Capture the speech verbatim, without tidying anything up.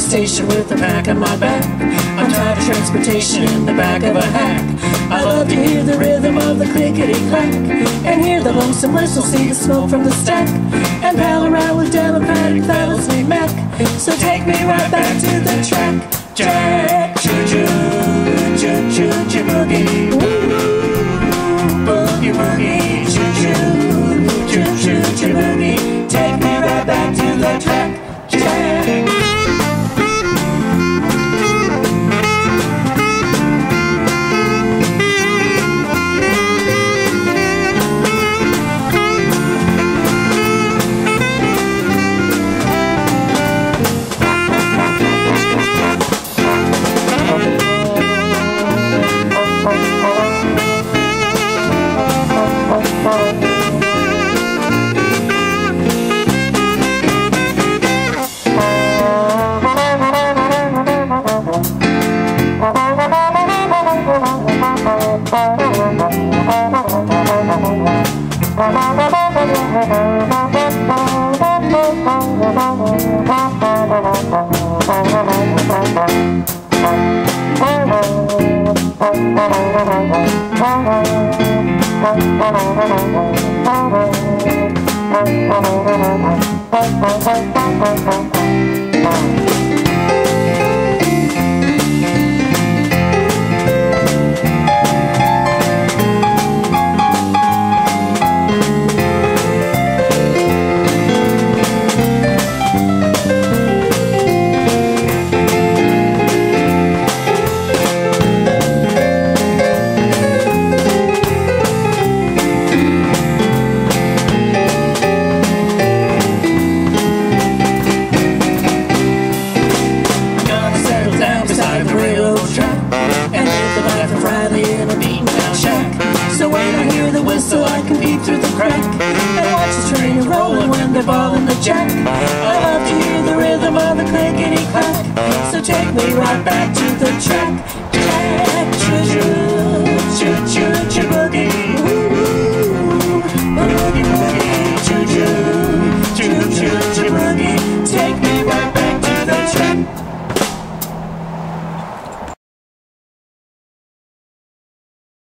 station with a pack on my back. I'm tired of transportation in the back of a hack. I love to hear the rhythm of the clickety-clack, and hear the lonesome whistle, see the smoke from the stack, and pal around with Democratic fellas named Mac. So take me right back to the track. Jack, choo-choo, choo-choo, choo-boogie, boogie, boogie, choo-choo, choo-choo, choo-boogie. Take me right back to the track. Jack. So when I hear the whistle, I can peek through the crack and watch the train rolling when they're balling the jack. I love to hear the rhythm of the clickety-clack, so take me right back to the track.